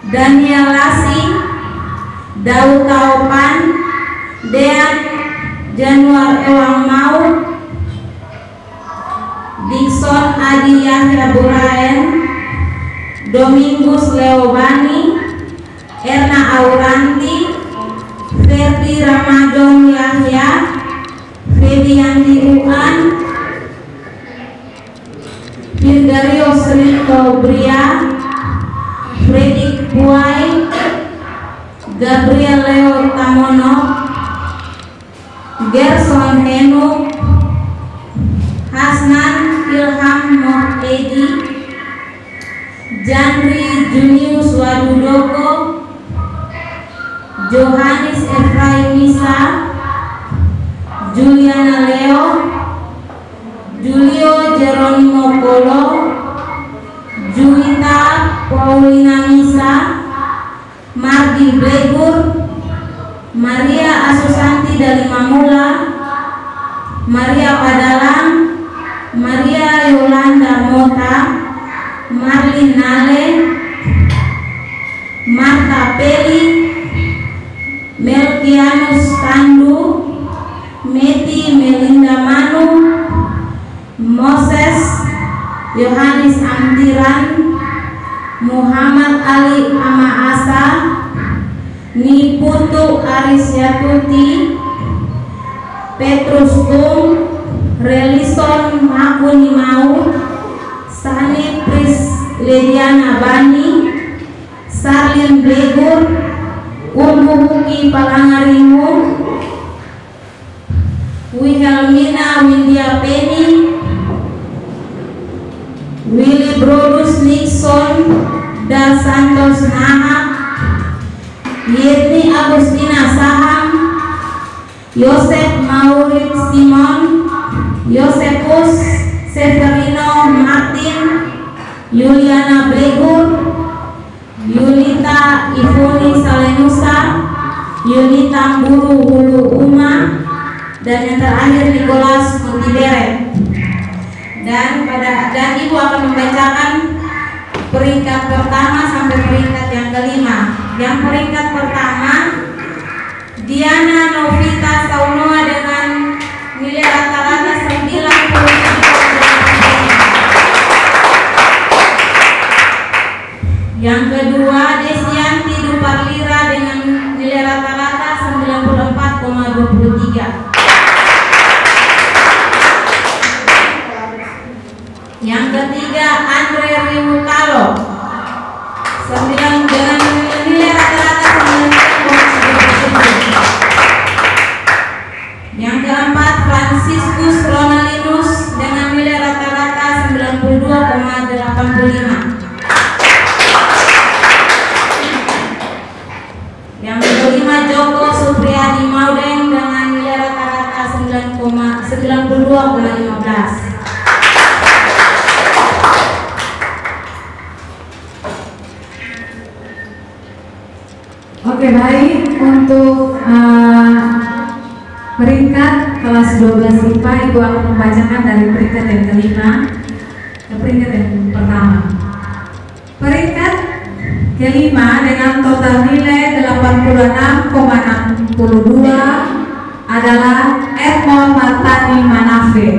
Daniel Lasi, Daud Taopan, Dean Januar Ewang Mau, Dixon Adi Yahya Buraen, Domingus Leobani, Erna Auranti, Ferdi Ramadhan Yahya, Febianti Uan, Firdario Srito Bria, Fredik Buai, Gabriel Leo Tamono, Gerson Henu, Hasnan Ilham Mohedi, Jandri Junius Wadudoko, Johannes Efraim Misa, Juliana Leo, Julio Jeronimo Polo, Juwita Paulina Misa, Mardi Blegur, Maria Asusanti dari Mamula, Maria Padalang, Maria Yolanda Mota, Marlin Nale, Marta Peli, Melkianus Tandu, Meti Melinda Manu, Moses Yohanes Amtiran, Muhammad Ali Amaasa, Niputu Aris Yatuti, Petrus Tung, Relison Makuni Mau, Sani Pris Lediana Bani, Sarlin Blegur, Umbu Huki Palangarimu, Wihelmina Windia Penny, Willy Brodus Nixon, Dal Santos Nahak, Yetni Agustina Saham, Yosef Maurid Simon, Yosefus Severino Martin, Yuliana Blegur, Yunita Ifuni Salenusa, Yunita Buru Hulu Uma, dan yang terakhir Nicholas Montiberet. Dan Ibu akan membacakan peringkat pertama sampai peringkat yang kelima. Yang peringkat pertama Diana Novita Saunoa dengan nilai rata-rata 90. Yang kedua Desianti Duparlira dengan nilai rata-rata 94,23. Yang ketiga Andre Riwutalo dengan nilai rata-rata 9,97. Yang keempat Franciscus Ronalinus dengan nilai rata-rata 92,85. Yang kelima Joko Supriyadi Maudeng dengan nilai rata-rata 92,15. Oke, baik. Untuk peringkat kelas 12 IPA, Ibu akan membacakan dari peringkat yang kelima ke peringkat yang pertama. Peringkat kelima dengan total nilai 86,62 adalah Edmond Martani Manafe.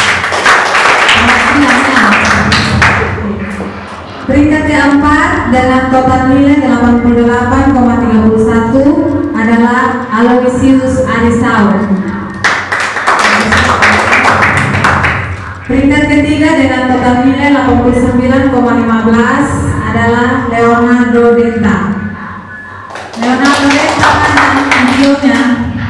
Peringkat keempat dengan total nilai 88,31 adalah Aloysius Arisau. Peringkat ketiga dengan total nilai 89,15 adalah Leonardo Denta. Leonardo Denta kan videonya.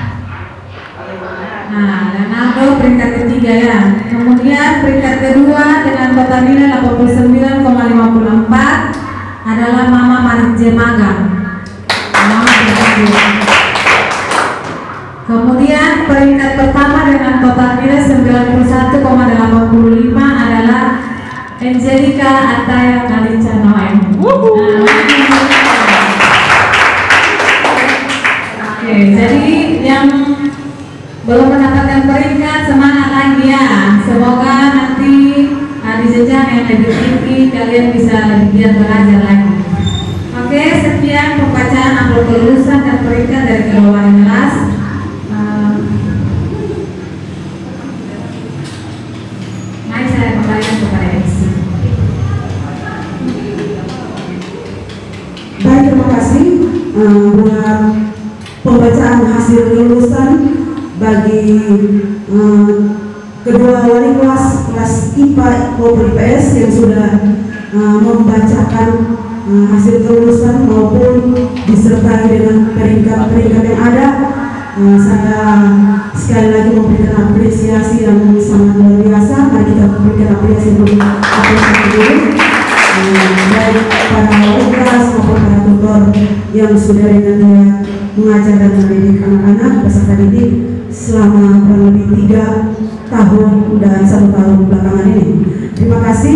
Nah, Leonardo peringkat ketiga ya. Kemudian peringkat kedua dengan total nilai 89,54 adalah Mama Marije Magang. Kemudian peringkat pertama dengan total nilai 91,85 adalah Angelica Ataya Kalica Noem. Oke, jadi yang belum mendapatkan peringkat semangat lagi ya. Semoga nanti di jenjang yang lebih tinggi kalian bisa lebih giat belajar lagi. Oke, Kemudian pembacaan amplop kelulusan dan peringkat dari kedua wali kelas. Mari saya kembalikan kepada MC. Baik, terima kasih buat pembacaan hasil kelulusan bagi kedua wali kelas IPA maupun IPS yang sudah membacakan hasil kelulusan maupun disertai dengan peringkat-peringkat yang ada. Saya sekali lagi memberikan apresiasi yang sangat luar biasa. Mari kita memberikan apresiasi dulu baik para wali kelas maupun para tutor yang sudah dengan dia mengajar dan mendidik anak-anak peserta didik selama kurang lebih 3 tahun dan 1 tahun belakangan ini. Terima kasih.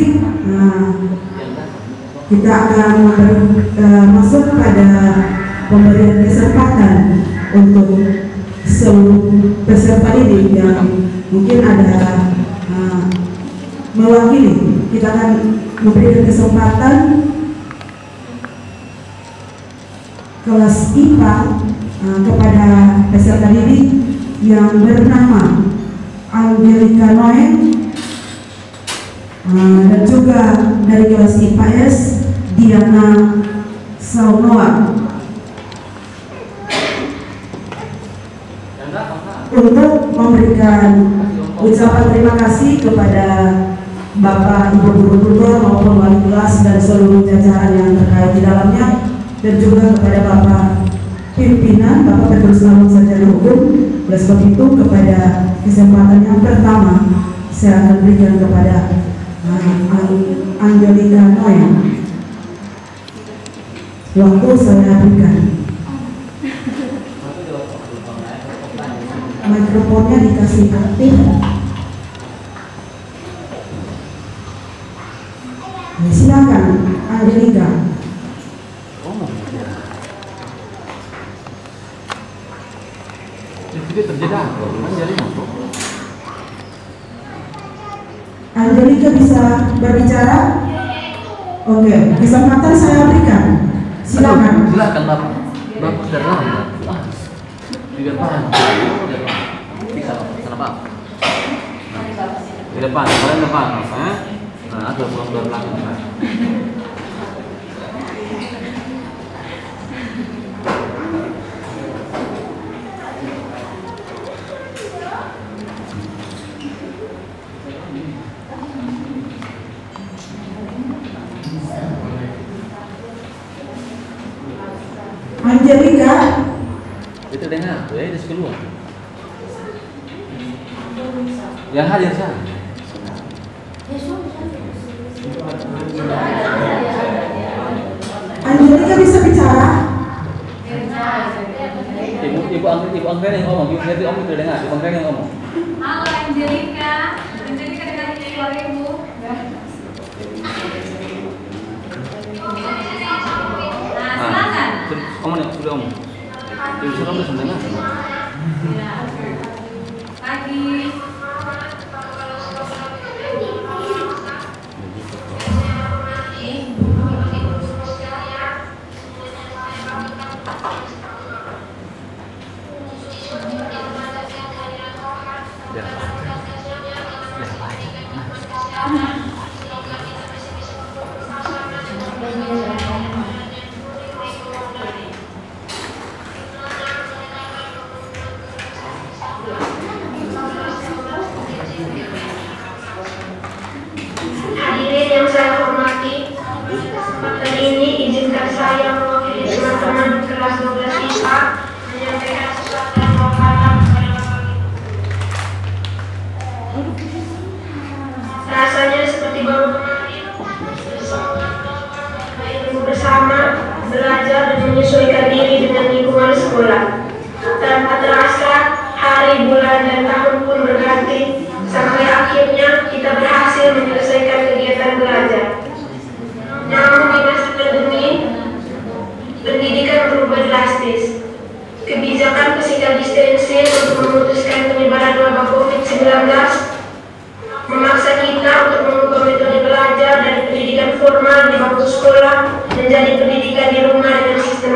Kita akan masuk pada pemberian kesempatan untuk seluruh peserta didik yang mungkin ada mewakili. Kita akan memberikan kesempatan kelas IPA kepada peserta didik yang bernama Angelica Noe, dan juga dari kelas IPS Diana Saunoa untuk memberikan ucapan terima kasih kepada Bapak Ibu guru tutor maupun wali kelas dan seluruh jajaran yang terkait di dalamnya, dan juga kepada Bapak pimpinan, Bapak Petrus Lamun Sarjana Hukum. Oleh sebab itu, kepada kesempatan yang pertama saya akan berikan kepada Angelica Noe. Waktu saya berikan. Mikrofonnya dikasih aktif. Silakan Angelica. Angelica bisa berbicara? Oke, kesempatan saya berikan. Silakan. Silakan Bapak. Bapak sudah lama. Di depan. Bisa sana Pak. Di depan, kalian depan, Nah, ada pulang dari belakang. Angelica, itu dengar, itu keluar. Yang hadir sana. Angelica bisa bicara? Ibu Anggrek yang ngomong, Ibu Om itu dengar, Ibu Anggrek yang ngomong. Halo Angelica, Angelica dengan suara Ibu. Silakan. Ngomong nih, sudah ngomong. Ibu sudah ngomong sebenarnya. Pagi. Hadirin yang saya hormati, hari ini izinkan saya mewakili teman-teman kelas 12 IPA menyampaikan sesuatu yang mengharap kepada Bapak Ibu. Rasanya seperti baru bersama, belajar dan menyesuaikan diri dengan lingkungan sekolah. Tanpa terasa, hari, bulan, dan tahun pun berganti, sampai akhirnya kita berhasil menyelesaikan kegiatan belajar. Namun di masa pandemi, pendidikan berubah drastis. Kebijakan physical distancing untuk memutuskan penyebaran wabah COVID-19 memaksa kita untuk mengubah metode belajar dari pendidikan formal di bangku sekolah menjadi pendidikan di rumah dengan sistem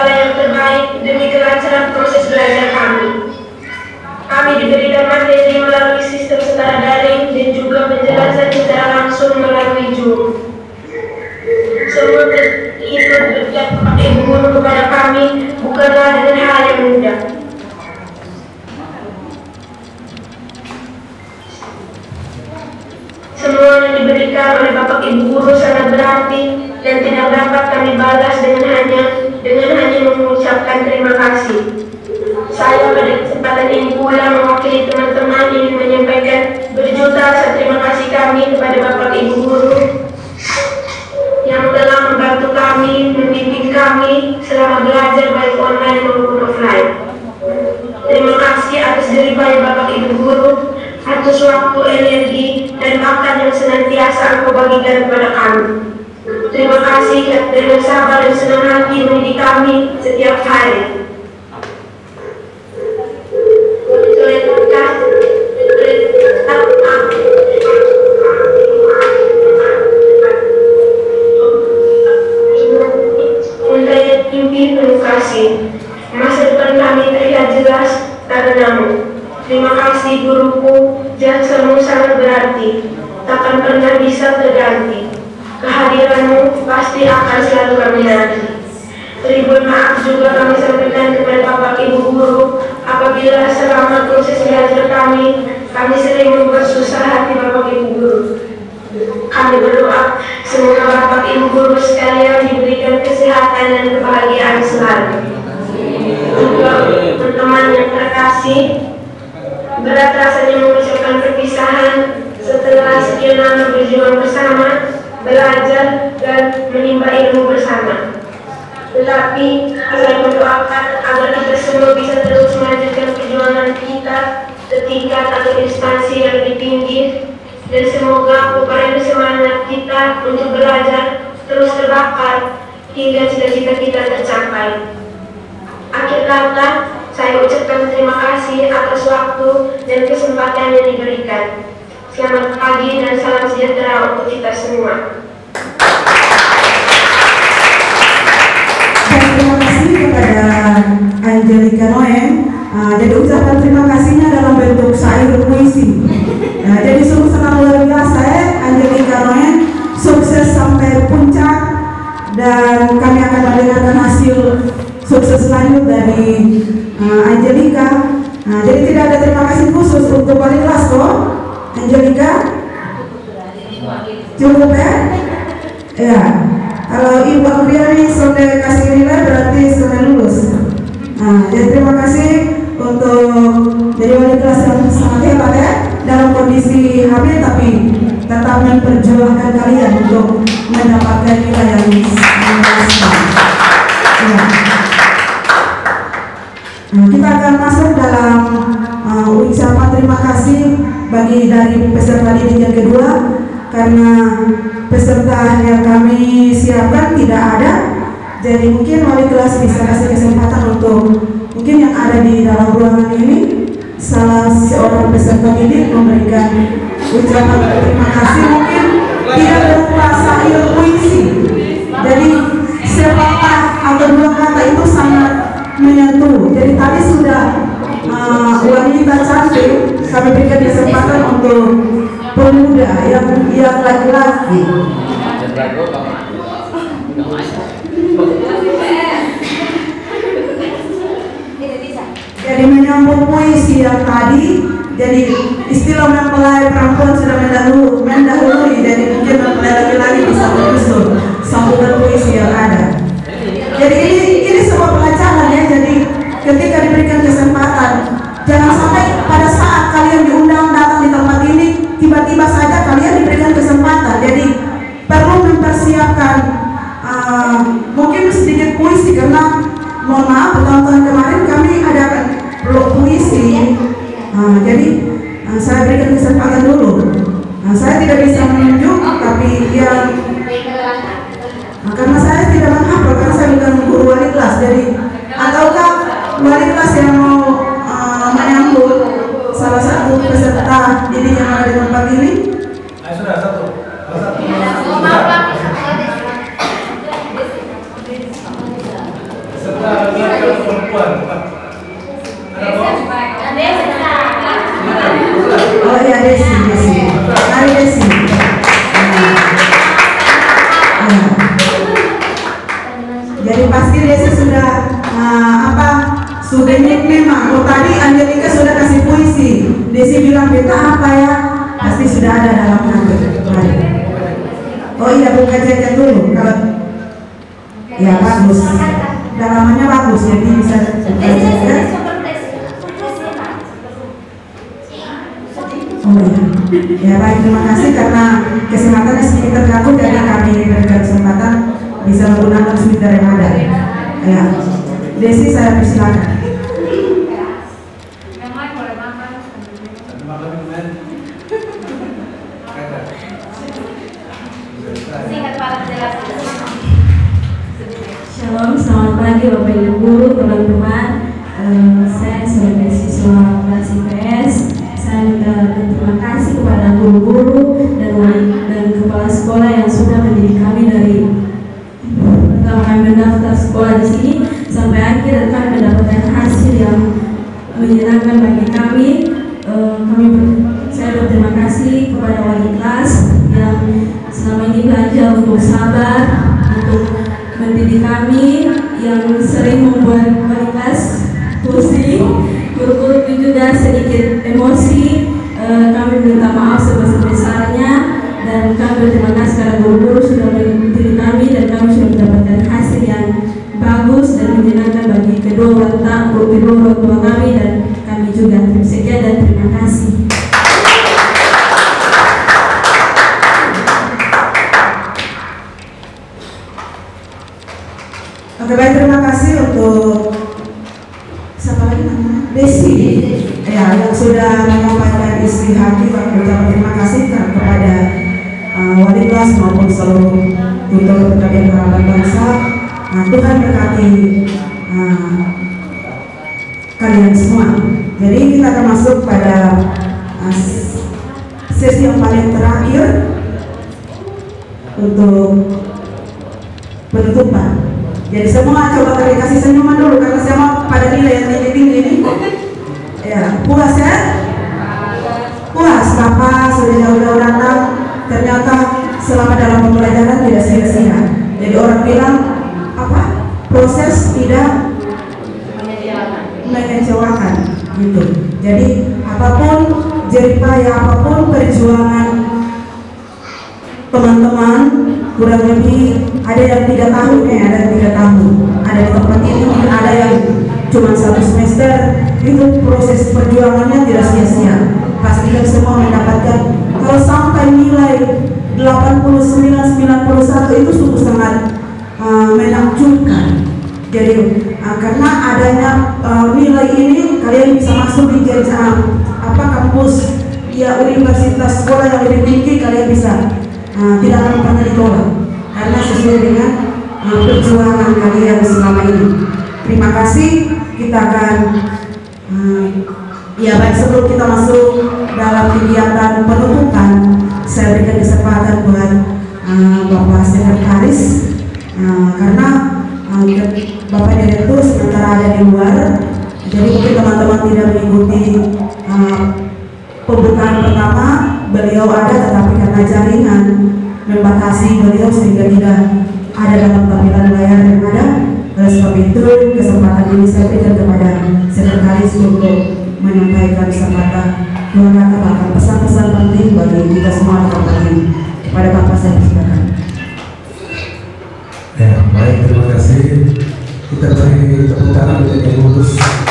segala yang terbaik demi kelancaran proses belajar kami. Kami diberikan materi melalui sistem secara daring dan juga penjelasan secara langsung melalui Zoom. Semua itu berkat Ibu Guru kepada kami bukanlah dengan hal yang mudah. Semua yang diberikan oleh Bapak Ibu Guru sangat berarti dan tidak dapat kami balas dengan hanya mengucapkan terima kasih. Saya pada kesempatan ini pula mewakili teman-teman ingin menyampaikan berjuta rasa terima kasih kami kepada Bapak Ibu Guru yang telah membantu kami, membimbing kami selama belajar baik online maupun offline. Terima kasih atas jeripaya Bapak Ibu Guru, atas waktu, energi, dan makan yang senantiasa Engkau bagikan kepada kami. Terima kasih dengan sabar dan senang hati mendidik kami setiap hari. Masa depan kami terlihat jelas karenamu. Terima kasih guruku, jasamu sangat berarti, takkan pernah bisa terganti. Kehadiranmu pasti akan selalu kami nanti. Ribuan maaf juga kami sampaikan kepada Bapak Ibu Guru apabila selama proses belajar kami sering membuat susah hati Bapak Ibu Guru. Kami berdoa semoga Bapak Ibu Guru sekalian diberikan kesehatan dan kebahagiaan selalu. Juga teman-teman yang terkasih, berat rasanya mengucapkan perpisahan setelah sekian lama berjuang bersama, belajar dan menimba ilmu bersama. Tetapi saya mendoakan agar kita semua bisa terus melanjutkan perjuangan kita ketika takut instansi yang lebih tinggi, dan semoga upaya semangat kita untuk belajar terus terbakar hingga cita-cita kita tercapai. Akhir kata, saya ucapkan terima kasih atas waktu dan kesempatan yang diberikan. Selamat pagi dan salam sejahtera untuk kita semua. Terima kasih kepada Angelica Noem. Jadi ucapan terima kasihnya dalam bentuk syair puisi. Jadi sungguh sangat luar biasa Angelica Noem, sukses sampai puncak, dan kami akan mendengarkan hasil sukses lanjut dari Angelica. Jadi tidak ada terima kasih khusus untuk wali kelas kok, Angelica? Cukup ya? Ya. Kalau Ibu Apriani sudah kasih nilai berarti sudah lulus. Jadi terima kasih untuk jadi wali kelas yang sangat hebat ya, dalam kondisi hamil tapi tetap memperjuangkan kalian untuk mendapatkan nilai yang memuaskan. Ya. Kita akan masuk dalam ucapan terima kasih bagi dari peserta didik yang kedua, karena peserta yang kami siapkan tidak ada. Jadi mungkin wali kelas bisa kasih kesempatan untuk mungkin yang ada di dalam ruangan ini, salah seorang peserta didik memberikan ucapan terima kasih, mungkin tidak berupa syair puisi. Jadi sepatah atau dua kata itu sangat menyentuh. Jadi tadi sudah wanita cantik kami berikan kesempatan untuk pemuda yang laki-laki. Jadi menyambut puisi yang tadi, jadi istilah mempelai perempuan sudah mendahului, jadi mungkin mempelai laki-laki bisa menyusul sambutan puisi yang ada. Jadi ini sebuah pelajaran ya. Jadi ketika diberikan kesempatan, jangan sampai pada saat kalian diundang datang di tempat ini tiba-tiba saja kalian diberikan kesempatan. Jadi perlu mempersiapkan mungkin sedikit puisi, karena mohon maaf tahun-tahun kemarin kami adakan puisi. Jadi saya berikan kesempatan dulu. Saya tidak bisa menunjuk, tapi yang karena saya tidak menghafal, karena saya bukan guru wali kelas. Jadi ataukah wali kelas yang mau menyambut salah satu peserta didik yang ada di tempat ini? Sudah satu. Oh iya, Desi. Hai Desi. Jadi pasti Desi sudah sudah memang. Oh tadi Angelika sudah kasih puisi. Desi bilang beta apa ya? Pasti sudah ada dalam hati. Oh iya, buka jaket dulu. Kalau ya bagus. Dalamannya bagus, jadi bisa buka jaket. Oh iya. Ya baik, terima kasih karena kesehatannya sedikit terganggu, jadi kami berikan kesempatan bisa menggunakan sweater yang ada. Ya, Desi saya persilakan. Shalom, selamat pagi Bapak Ibu Guru, teman-teman. Saya sebagai siswa kelas IPS, saya minta terima kasih kepada guru-guru dan kepala sekolah yang sudah mendidik kami dari pertama kami mendaftar sekolah di sini sampai akhir, dan kami mendapatkan hasil yang menyenangkan bagi kami. Saya berterima kasih kepada wali kelas yang selama ini belajar untuk sabar, untuk mendidik kami, yang sering membuat wali kelas pusing, guru-guru juga sedikit emosi. Kami minta maaf sebesar-besarnya, dan kami berterima kasih karena guru-guru sudah mendidik kami dan kami sudah mendapatkan hasil yang bagus dan menyenangkan bagi kedua orang tua kami dan kami juga. Sekian dan terima kasih. Oke baik, terima kasih untuk siapa lagi namanya? Desi. Ya, yang sudah menyampaikan isi hati. Kami ucapkan terima kasih kepada wali kelas maupun seluruh tutor Pegadaian Harapan Bangsa. Tuhan berkati kalian semua. Jadi kita akan masuk pada sesi yang paling terakhir untuk penutupan. Jadi semua coba kalian kasih senyuman dulu karena semua pada nilai yang tinggi-tinggi ini. Ya, puas ya? Puas, Bapak sudah jauh-jauh datang. Ternyata selama dalam pembelajaran tidak sia-sia. Jadi orang bilang apa? Proses tidak mengecewakan gitu. Jadi apapun jeripaya, apapun perjuangan teman-teman, kurang lebih ada yang 3 tahun, ada yang 3 tahun, ada di tempat ini mungkin ada yang cuma 1 semester. Itu proses perjuangannya tidak sia-sia. Pastikan semua mendapatkan. Kalau sampai nilai 89-91 itu sungguh sangat menakjubkan. Jadi karena adanya nilai ini kalian bisa masuk di kampus ya universitas sekolah yang lebih tinggi, kalian bisa tidak akan pernah ditolak karena sesuai dengan perjuangan kalian selama ini. Terima kasih. Kita akan ya baik, sebelum kita masuk dalam kegiatan penutupan, saya berikan kesempatan buat Bapak Sekretaris karena Bapak Direktur sementara ada di luar, jadi mungkin teman-teman tidak mengikuti pembukaan pertama. Beliau ada, tetapi karena jaringan membatasi beliau sehingga tidak ada dalam tampilan layar yang ada. Oleh sebab itu kesempatan ini saya berikan kepada Sekretaris untuk menyampaikan kesempatan mengatakan pesan-pesan penting bagi kita semua di tempat ini. Kepada Bapak saya persilakan. Ya, baik, terima kasih. Kita beri tepuk tangan untuk pengurus.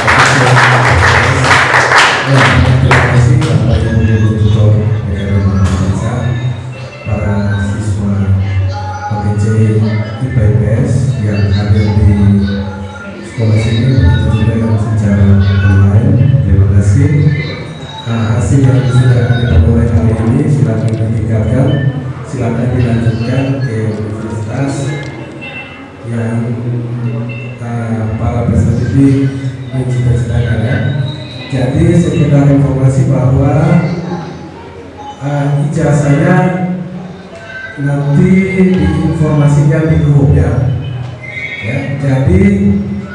Ya, terima kasih Bapak Ibu Guru Tutor Pegadaian Harapan Bangsa, para siswa PGJ IPS yang hadir di sekolah sini, begitu juga yang secara online. Terima kasih. Hasil yang sudah kita mulai kali ini silakan ditingkatkan, silakan dilanjutkan ke universitas yang para peserta didik mencita-citakan ya. Jadi sekedar informasi bahwa ijazahnya nanti diinformasikan di grup ya. Jadi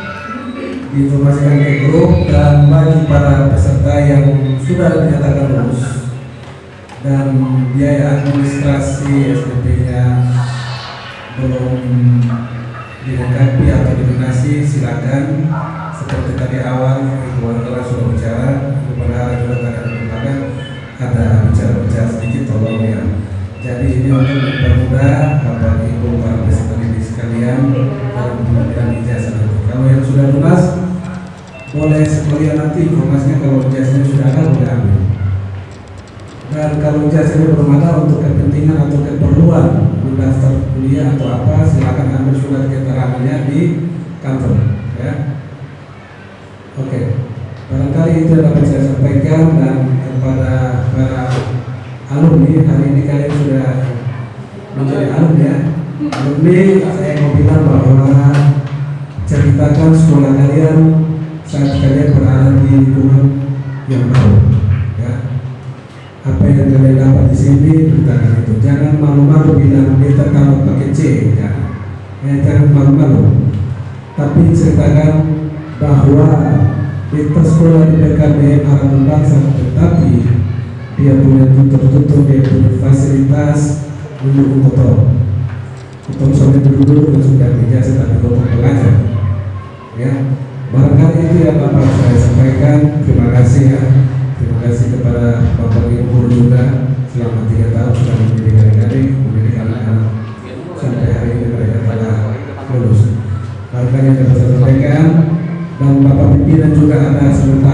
diinformasikan ke grup, dan bagi para peserta yang sudah dinyatakan lulus dan biaya administrasi SPP-nya belum dilengkapi atau dilunasi, silakan seperti tadi awal Ibu Antara sudah bicara, kepada juga tadi merupakan ada bicara-bicara sedikit, tolong ya. Jadi ini untuk mempermudah Bapak Ibu para peserta didik sekalian dalam pemberian ijazah nanti. Kalau yang sudah lunas boleh sekalian nanti informasinya, kalau ijazahnya sudah ada boleh ambil. Dan kalau ijazahnya belum ada untuk kepentingan atau keperluan mendaftar kuliah atau apa, silakan ambil surat keterangannya di kantor ya. Oke, barangkali itu dapat saya sampaikan. Dan kepada para alumni, hari ini kalian sudah menjadi alumni ya. Alumni, saya mau bilang bahwa ceritakan sekolah kalian saat kalian berada di lingkungan yang baru ya. Apa yang kalian dapat di sini, ceritakan itu. Jangan malu-malu bilang kita tamat pakai C ya. Jangan malu-malu, tapi ceritakan bahwa kita sekolah di PKBM Harapan Bangsa, tetapi dia punya tutor-tutor, dia punya fasilitas mendukung kotor. Kotor sampai dulu dan sudah ijazah tapi kotor belajar ya. Barangkali itu yang Bapak saya sampaikan. Terima kasih ya. Terima kasih kepada Bapak Ibu guru juga, selama 3 tahun sudah mendidik adik-adik, mendidik anak-anak sampai hari ini mereka telah lulus. Barangkali yang dapat saya sampaikan. Dan Bapak pimpinan juga ada sebentar